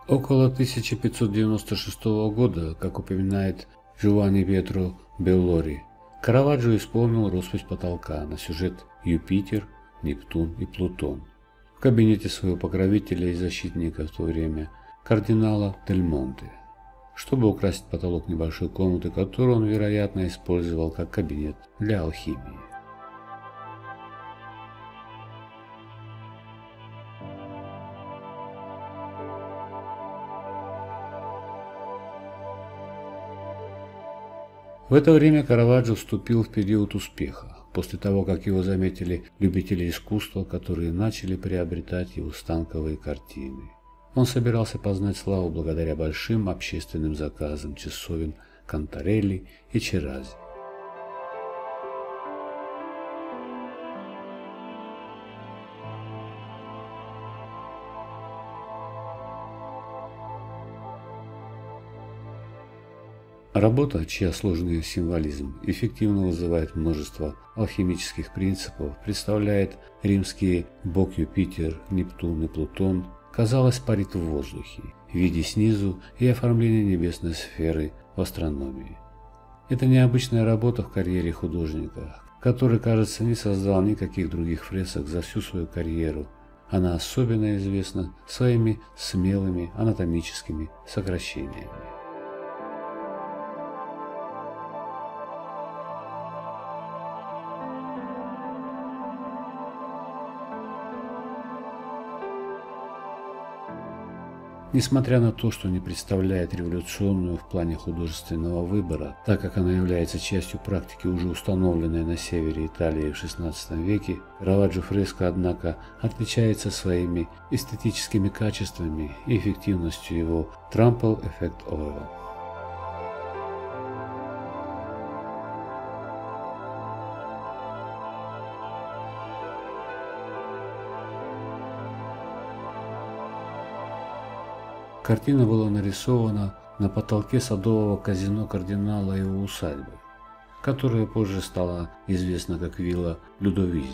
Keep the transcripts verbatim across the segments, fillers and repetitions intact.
Около тысяча пятьсот девяносто шестого года, как упоминает Джованни Пьетро Беллори, Караваджо исполнил роспись потолка на сюжет Юпитер, Нептун и Плутон в кабинете своего покровителя и защитника в то время, кардинала Дель Монте, чтобы украсить потолок небольшой комнаты, которую он, вероятно, использовал как кабинет для алхимии. В это время Караваджо вступил в период успеха, после того, как его заметили любители искусства, которые начали приобретать его станковые картины. Он собирался познать славу благодаря большим общественным заказам часовен Кантарелли и Черази. Работа, чья сложный символизм эффективно вызывает множество алхимических принципов, представляет римские бог Юпитер, Нептун и Плутон, казалось, парит в воздухе, в виде снизу и оформления небесной сферы в астрономии. Это необычная работа в карьере художника, который, кажется, не создал никаких других фресок за всю свою карьеру. Она особенно известна своими смелыми анатомическими сокращениями. Несмотря на то, что не представляет революционную в плане художественного выбора, так как она является частью практики, уже установленной на севере Италии в шестнадцатом веке, Караваджо фреска, однако, отличается своими эстетическими качествами и эффективностью его Trample Effect Oil. Картина была нарисована на потолке садового казино кардинала и его усадьбы, которая позже стала известна как вилла Людовизи.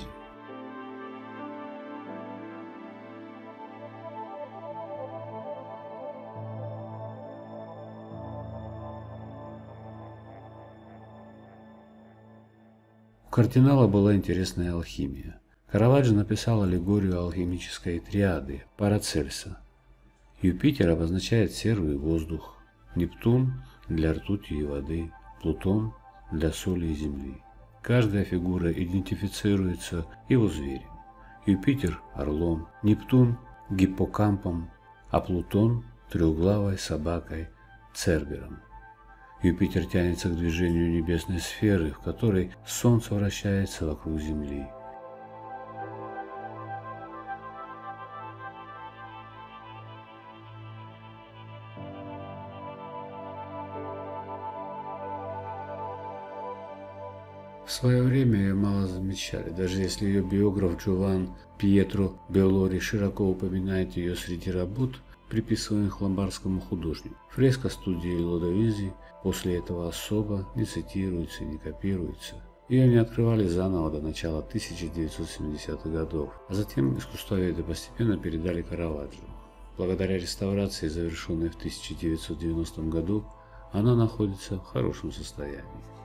У кардинала была интересная алхимия. Караваджо написал аллегорию алхимической триады Парацельса. Юпитер обозначает серу и воздух, Нептун для ртути и воды, Плутон для соли и земли. Каждая фигура идентифицируется его зверем. Юпитер – орлом, Нептун – гиппокампом, а Плутон – трехглавой собакой Цербером. Юпитер тянется к движению небесной сферы, в которой Солнце вращается вокруг Земли. В свое время ее мало замечали, даже если ее биограф Джованни Пьетро Беллори широко упоминает ее среди работ, приписываемых ломбардскому художнику. Фреска студии Людовизи после этого особо не цитируется и не копируется. Ее не открывали заново до начала тысяча девятьсот семидесятых годов, а затем искусствоведы постепенно передали Караваджо. Благодаря реставрации, завершенной в тысяча девятьсот девяностом году, она находится в хорошем состоянии.